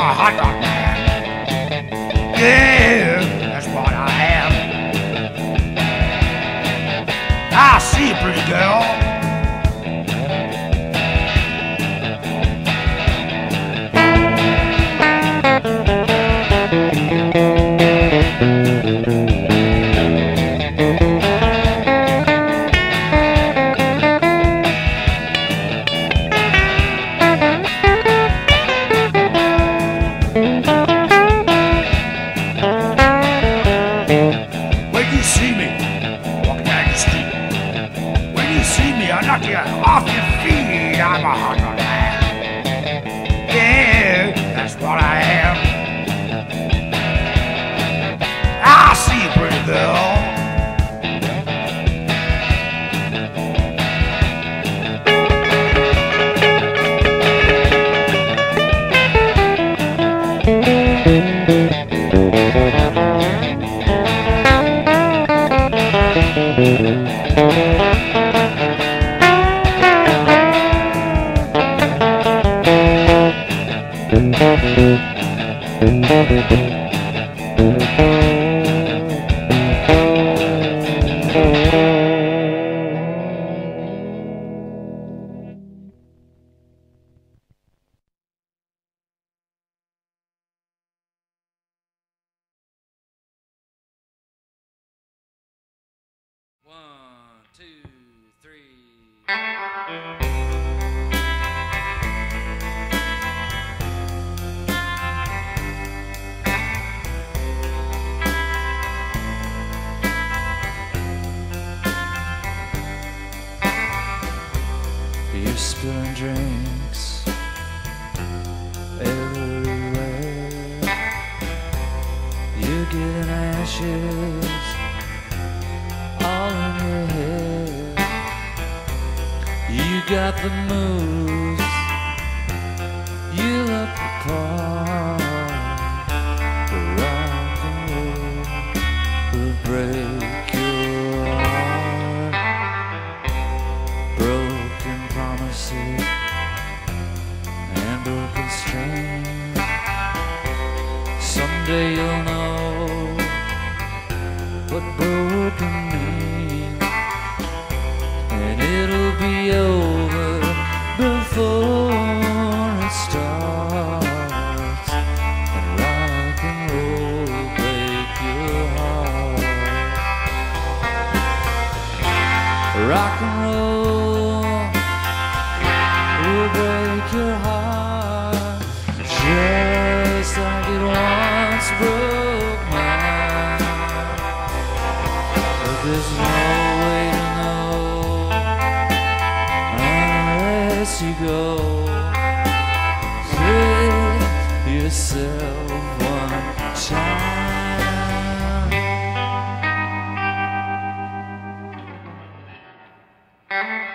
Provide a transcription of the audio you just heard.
a hot dog man. Yeah, that's what I am. I see you, pretty girl. When you see me walking down the street, when you see me, I knock you off your feet. I'm a hot dog man. Yeah, that's what I am. I see you, pretty girl. One, two, three. You're spilling drinks everywhere. You're getting ashes all in your head. You got the moves, you look the part. The rock and roll will break your heart. Broken promises and broken strings. Someday you'll know what broken means, and it'll be over before it starts. And rock and roll will break your heart. Rock and roll will break your heart, just like it once broke mine. But there's no way to know unless you go. Save yourself one time.